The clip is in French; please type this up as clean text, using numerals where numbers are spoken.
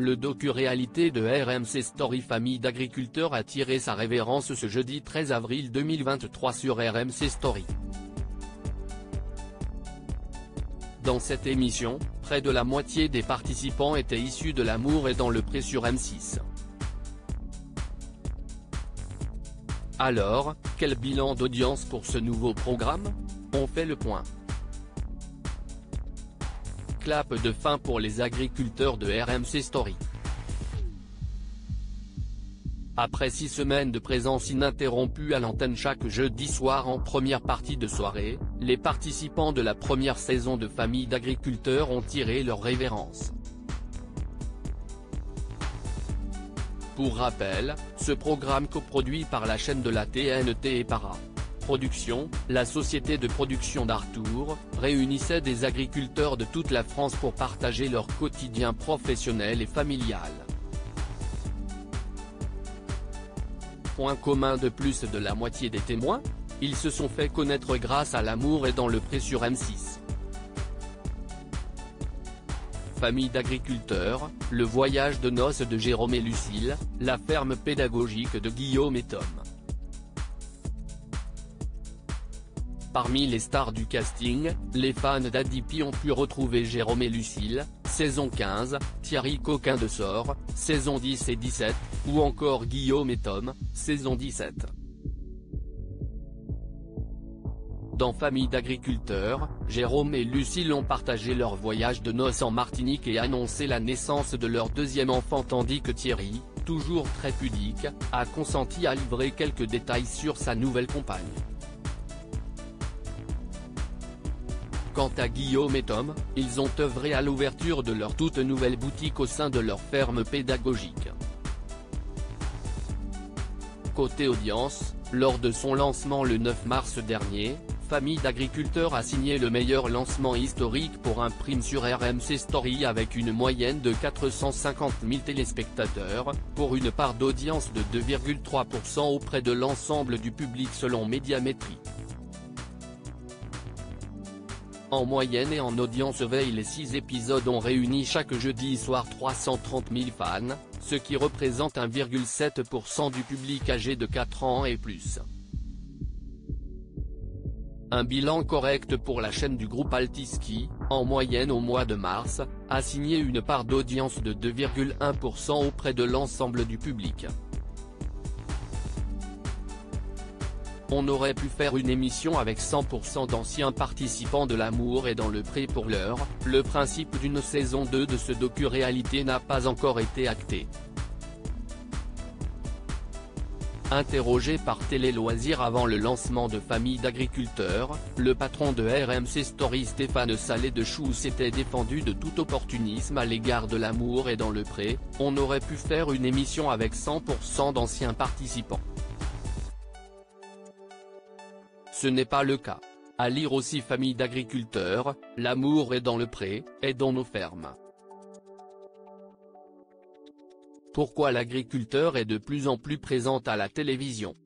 le docu-réalité de RMC Story Famille d'agriculteurs a tiré sa révérence ce jeudi 13 avril 2023 sur RMC Story. Dans cette émission, près de la moitié des participants étaient issus de L'amour est dans le pré sur M6. Alors, quel bilan d'audience pour ce nouveau programme? On fait le point. Clap de fin pour les agriculteurs de RMC Story. Après 6 semaines de présence ininterrompue à l'antenne chaque jeudi soir en première partie de soirée, les participants de la première saison de Famille d'agriculteurs ont tiré leur révérence. Pour rappel, ce programme coproduit par la chaîne de la TNT et Para Production, la société de production d'Arthur, réunissait des agriculteurs de toute la France pour partager leur quotidien professionnel et familial. Point commun de plus de la moitié des témoins, ils se sont fait connaître grâce à L'amour est dans le pré sur M6. Famille d'agriculteurs, le voyage de noces de Jérôme et Lucille, la ferme pédagogique de Guillaume et Tom. Parmi les stars du casting, les fans d'Adipi ont pu retrouver Jérôme et Lucille, saison 15, Thierry Coquin de Sort, saison 10 et 17, ou encore Guillaume et Tom, saison 17. Dans Famille d'agriculteurs, Jérôme et Lucille ont partagé leur voyage de noces en Martinique et annoncé la naissance de leur deuxième enfant tandis que Thierry, toujours très pudique, a consenti à livrer quelques détails sur sa nouvelle compagne. Quant à Guillaume et Tom, ils ont œuvré à l'ouverture de leur toute nouvelle boutique au sein de leur ferme pédagogique. Côté audience, lors de son lancement le 9 mars dernier, Famille d'agriculteurs a signé le meilleur lancement historique pour un prime sur RMC Story avec une moyenne de 450 000 téléspectateurs, pour une part d'audience de 2,3% auprès de l'ensemble du public selon Médiamétrie. En moyenne et en audience veille, les 6 épisodes ont réuni chaque jeudi soir 330 000 fans, ce qui représente 1,7% du public âgé de 4 ans et plus. Un bilan correct pour la chaîne du groupe Altice qui, en moyenne au mois de mars, a signé une part d'audience de 2,1% auprès de l'ensemble du public. On aurait pu faire une émission avec 100% d'anciens participants de L'amour est dans le pré pour l'heure, le principe d'une saison 2 de ce docu-réalité n'a pas encore été acté. Interrogé par Télé Loisirs avant le lancement de Famille d'agriculteurs, le patron de RMC Story Stéphane Salé de Chou s'était défendu de tout opportunisme à l'égard de L'amour est dans le pré. On aurait pu faire une émission avec 100% d'anciens participants. Ce n'est pas le cas. À lire aussi Famille d'agriculteurs, L'amour est dans le pré, est dans nos fermes. Pourquoi l'agriculteur est de plus en plus présent à la télévision?